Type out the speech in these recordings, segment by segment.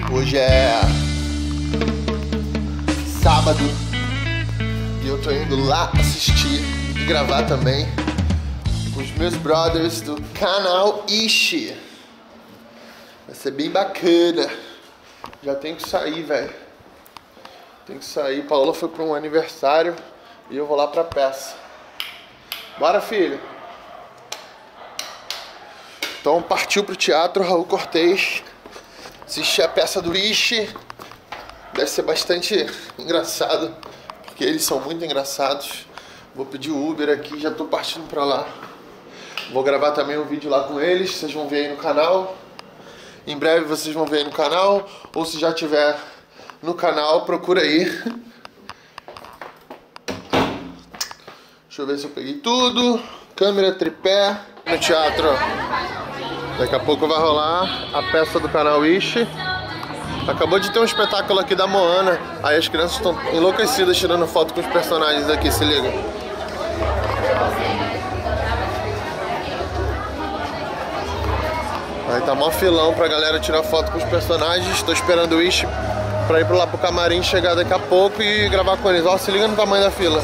Hoje é sábado e eu tô indo lá assistir e gravar também com os meus brothers do canal Ishi. Vai ser bem bacana. Já tenho que sair, velho. Tem que sair. Paola foi para um aniversário e eu vou lá pra peça. Bora, filho. Então partiu pro teatro Raul Cortez. Assistir a peça do Ishi. Deve ser bastante engraçado, porque eles são muito engraçados. Vou pedir o Uber aqui, já tô partindo pra lá. Vou gravar também um vídeo lá com eles, vocês vão ver aí no canal. Em breve vocês vão ver aí no canal, ou se já tiver no canal, procura aí. Deixa eu ver se eu peguei tudo. Câmera, tripé. No teatro, daqui a pouco vai rolar a peça do canal Ishi. Acabou de ter um espetáculo aqui da Moana. Aí as crianças estão enlouquecidas tirando foto com os personagens aqui, se liga. Aí tá mó filão pra galera tirar foto com os personagens. Tô esperando o Ishi pra ir lá pro camarim, chegar daqui a pouco e gravar com eles. Ó, se liga no tamanho da fila.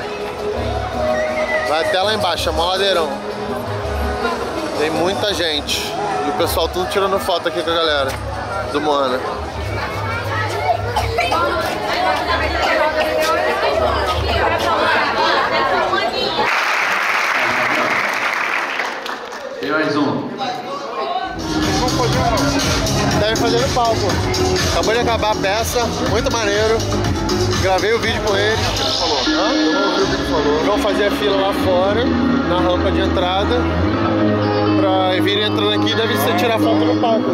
Vai até lá embaixo, é mó ladeirão. Tem muita gente. E o pessoal tudo tirando foto aqui com a galera do Moana. Tem mais um. Devem fazer no palco. Acabou de acabar a peça, muito maneiro. Gravei o vídeo com eles. Vão fazer a fila lá fora, na rampa de entrada. Pra vir entrando aqui, deve ser tirar foto no palco.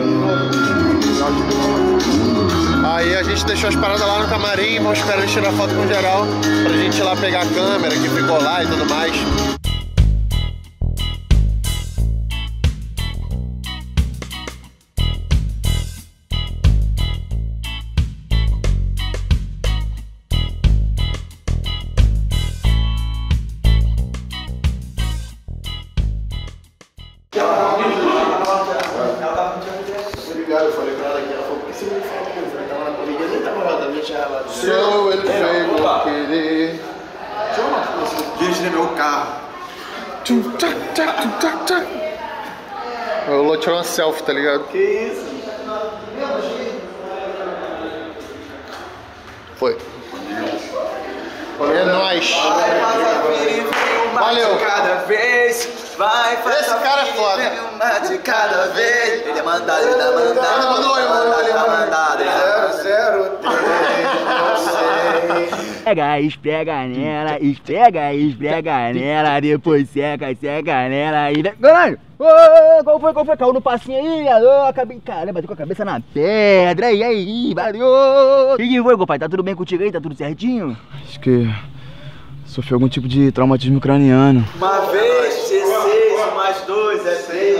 Aí a gente deixou as paradas lá no camarim, vamos esperar eles tirar foto com geral, pra gente ir lá pegar a câmera que ficou lá e tudo mais. Eu falei pra ela que ela falou, por que você não me fala coisa? Ela tava na corrida, eu nem tava rodando, deixa ela. Sou ele feio por querer. Gente, né, meu carro. Eu vou tirar uma selfie, tá ligado? Que isso? Foi. É nóis. Valeu. Cada vez. Vai, faz esse cara é foda. Uma de cada vez. Ele é mandado, ele tá mandado. Ele é mandado, ele é mandado. Pega, esprega nela, esprega nela, depois seca nela e... Caralho! Qual foi? Caiu no passinho aí, alô, acabei, caramba, bateu com a cabeça na pedra, e aí, valeu! O que foi, compadre? Tá tudo bem contigo aí? Tá tudo certinho? Acho que sofri algum tipo de traumatismo craniano. Uma vez, 16, mais 2 é 3.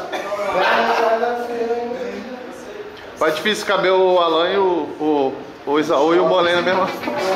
Foi difícil caber o Alan e o Isaú e o Bolém na mesma.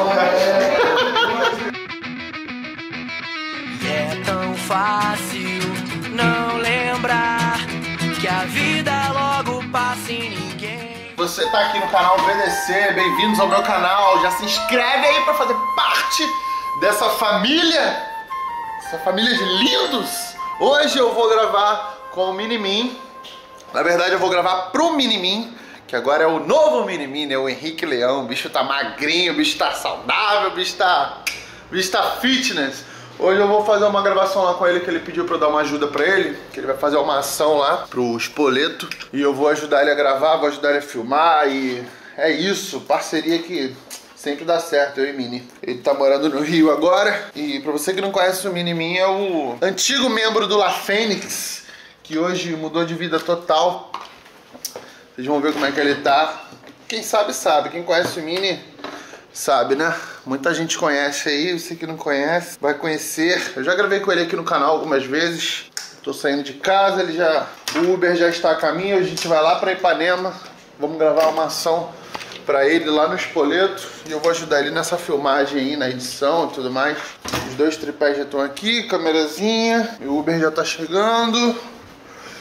É tão fácil não lembrar que a vida logo passa e ninguém... Você tá aqui no canal VDC, bem-vindos ao meu canal. Já se inscreve aí pra fazer parte dessa família de lindos. Hoje eu vou gravar com o Minimin. Na verdade eu vou gravar pro Minimin, que agora é o novo Minimin, né? O Henrique Leão. O bicho tá magrinho, o bicho tá saudável, o bicho tá fitness. Hoje eu vou fazer uma gravação lá com ele, que ele pediu pra eu dar uma ajuda pra ele, que ele vai fazer uma ação lá pro Espoleto. E eu vou ajudar ele a gravar, vou ajudar ele a filmar e é isso, parceria que sempre dá certo, eu e Mini. Ele tá morando no Rio agora. E pra você que não conhece, o Minimin é o antigo membro do La Fênix, que hoje mudou de vida total. Vocês vão ver como é que ele tá. Quem sabe, sabe. Quem conhece o Mini, sabe, né? Muita gente conhece aí. Você que não conhece, vai conhecer. Eu já gravei com ele aqui no canal algumas vezes. Tô saindo de casa, o Uber já está a caminho. A gente vai lá pra Ipanema. Vamos gravar uma ação pra ele lá no Espoleto. E eu vou ajudar ele nessa filmagem aí, na edição e tudo mais. Os dois tripés já estão aqui, câmerazinha. E o Uber já tá chegando.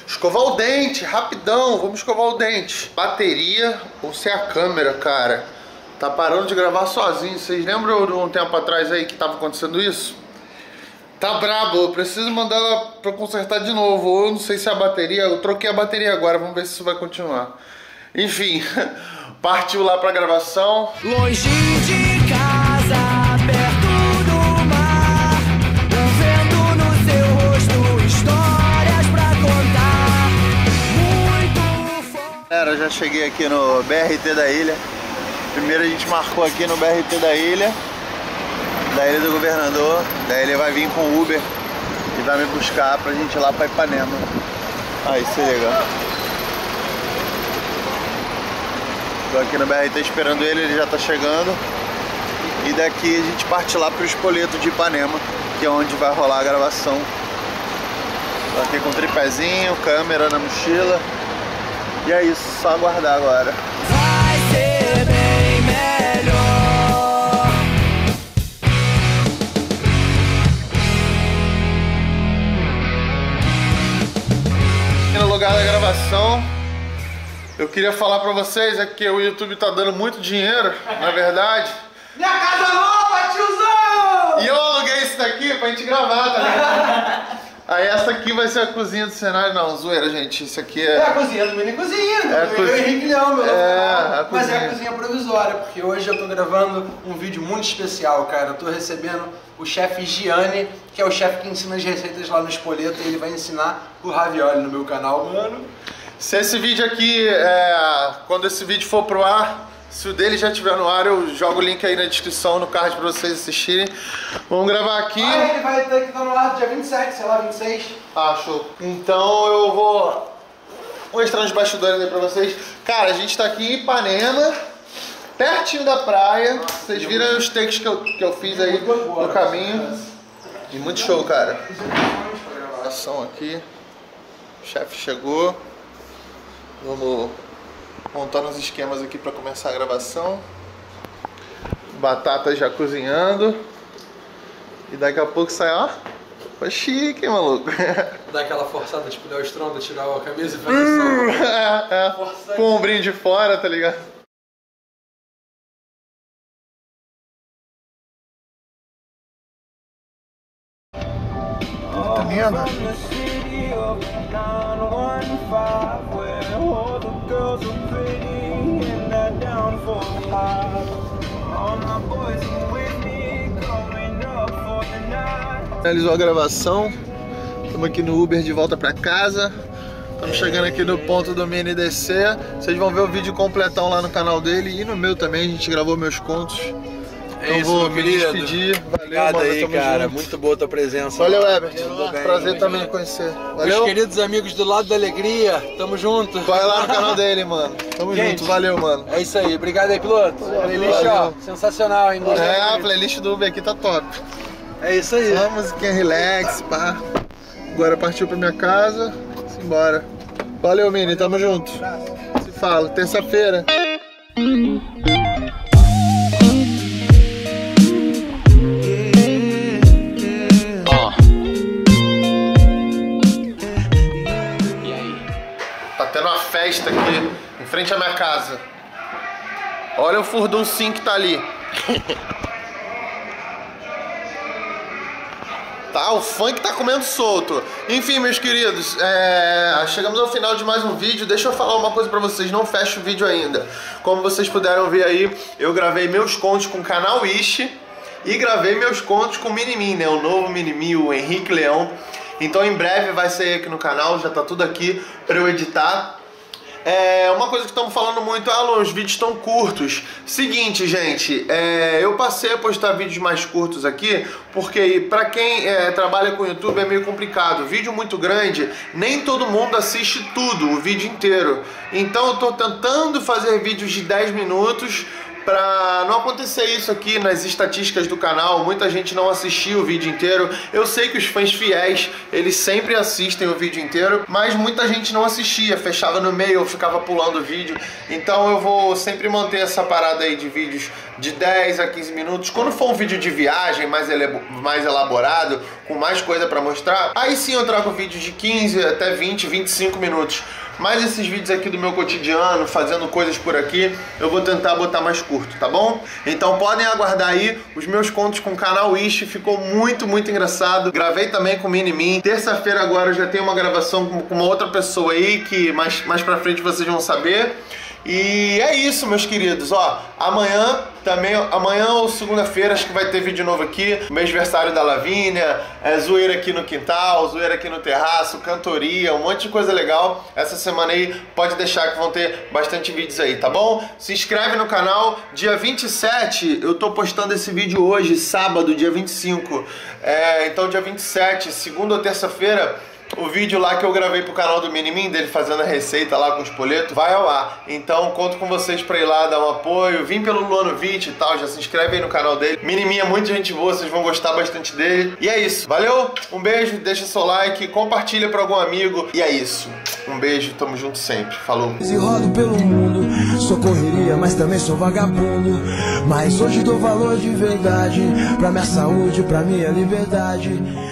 Escovar o dente, rapidão, vamos escovar o dente. Bateria ou se é a câmera, cara? Tá parando de gravar sozinho. Vocês lembram de um tempo atrás aí que tava acontecendo isso? Tá brabo, eu preciso mandar ela pra consertar de novo. Eu não sei se é a bateria, eu troquei a bateria agora, vamos ver se isso vai continuar. Enfim, partiu lá pra gravação. Longe de casa, perto do mar, o vento no seu rosto, histórias pra contar. Muito forte. Galera, eu já cheguei aqui no BRT da ilha. Primeiro a gente marcou aqui no BRT da Ilha do Governador. Daí ele vai vir com o Uber e vai me buscar pra gente ir lá pra Ipanema. Aí, isso é legal. Tô aqui no BRT esperando ele já tá chegando. E daqui a gente parte lá pro Espoleto de Ipanema, que é onde vai rolar a gravação. Tô aqui com tripézinho, câmera na mochila. E é isso, só aguardar agora. Vai ser bem melhor. Aqui no lugar da gravação, eu queria falar pra vocês que o YouTube tá dando muito dinheiro, na verdade. Minha casa nova, tiozão! E eu aluguei isso daqui pra gente gravar, tá ligado? Aí essa aqui vai ser a cozinha do cenário. Não, zoeira, gente. Isso aqui é... É a cozinha do Mini Cozinha, É a do cozinha. Henrique Leão, meu novo canal. a Mas é cozinha. a cozinha provisória, porque hoje eu tô gravando um vídeo muito especial, cara. Eu tô recebendo o chefe Gianni, que é o chefe que ensina as receitas lá no Espoleto, e ele vai ensinar o ravioli no meu canal, mano. Se esse vídeo aqui, quando esse vídeo for pro ar, se o dele já estiver no ar, eu jogo o link aí na descrição, no card pra vocês assistirem. Vamos gravar aqui. Ah, ele vai ter que estar no ar dia 27, sei lá, 26. Ah, show. Então eu vou mostrar os bastidores aí pra vocês. Cara, a gente tá aqui em Ipanema, pertinho da praia. Vocês viram os takes que eu fiz aí no caminho. E muito show, cara. Ação aqui. O chefe chegou. Vamos montar uns esquemas aqui pra começar a gravação. Batata já cozinhando. E daqui a pouco sai, ó. Foi chique, hein, maluco? Dá aquela forçada, tipo, dar o estrondo, tirar a camisa e fazer som. Com o ombrinho de fora, tá ligado? Tá vendo? Finalizou a gravação. Estamos aqui no Uber de volta pra casa. Estamos chegando aqui no ponto do Mini DC. Vocês vão ver o vídeo completão lá no canal dele e no meu também. A gente gravou meus contos. É Então isso, vou meu me querido. despedir. Valeu, Obrigado mano. aí, Tamo cara. junto. Muito boa a tua presença. Valeu, Herbert. Tudo bem, Prazer tamo também junto. conhecer. Meus Valeu. queridos amigos do Lado da Alegria, tamo junto. Vai lá no canal dele, mano. Tamo Gente, junto. Valeu, mano. É isso aí. Obrigado aí, piloto. Playlist, ó, Valeu. sensacional, hein? Gostei É, a muito. playlist do Uber aqui tá top. É isso aí. Só musiquinha relax, pá. Agora partiu pra minha casa. Simbora. Valeu, Mini. Tamo junto. Se fala. Terça-feira. Tá tendo uma festa aqui em frente à minha casa. Olha o furdum sim que tá ali. Tá, o funk tá comendo solto. Enfim, meus queridos, chegamos ao final de mais um vídeo. Deixa eu falar uma coisa pra vocês, não fecha o vídeo ainda. Como vocês puderam ver aí, eu gravei meus contos com o canal Ishi e gravei meus contos com o Mini-Me, né? O novo Mini-Me, o Henrique Leão. Então em breve vai sair aqui no canal, já tá tudo aqui pra eu editar. Uma coisa que estamos falando muito, Alan, os vídeos estão curtos. Seguinte, gente, eu passei a postar vídeos mais curtos aqui, porque pra quem trabalha com YouTube é meio complicado. Vídeo muito grande, nem todo mundo assiste tudo, o vídeo inteiro. Então eu tô tentando fazer vídeos de 10 minutos, pra não acontecer isso aqui nas estatísticas do canal, muita gente não assistiu o vídeo inteiro. Eu sei que os fãs fiéis, eles sempre assistem o vídeo inteiro, mas muita gente não assistia, fechava no meio ou ficava pulando o vídeo. Então eu vou sempre manter essa parada aí de vídeos de 10 a 15 minutos. Quando for um vídeo de viagem mais elaborado, com mais coisa pra mostrar, aí sim eu trago vídeos de 15 até 20, 25 minutos. Mas esses vídeos aqui do meu cotidiano, fazendo coisas por aqui, eu vou tentar botar mais curto, tá bom? Então podem aguardar aí os meus contos com o canal Ishi, ficou muito engraçado. Gravei também com o Minimin. Terça-feira agora eu já tenho uma gravação com uma outra pessoa aí, que mais pra frente vocês vão saber. E é isso, meus queridos, ó, amanhã ou segunda-feira, acho que vai ter vídeo novo aqui, mêsversário da Lavínia, zoeira aqui no quintal, zoeira aqui no terraço, cantoria, um monte de coisa legal. Essa semana aí pode deixar que vão ter bastante vídeos aí, tá bom? Se inscreve no canal, dia 27, eu tô postando esse vídeo hoje, sábado, dia 25, então dia 27, segunda ou terça-feira, o vídeo lá que eu gravei pro canal do Minimin, dele fazendo a receita lá com os espoleto, vai ao ar. Então conto com vocês pra ir lá dar um apoio. Vim pelo Luano Vitti e tal, já se inscreve aí no canal dele. Minimin é muito gente boa, vocês vão gostar bastante dele. E é isso, valeu? Um beijo, deixa seu like, compartilha pra algum amigo. E é isso, um beijo, tamo junto sempre. Falou. E rodo pelo mundo, sou correria, mas também sou vagabundo. Mas hoje dou valor de verdade pra minha saúde, pra minha liberdade.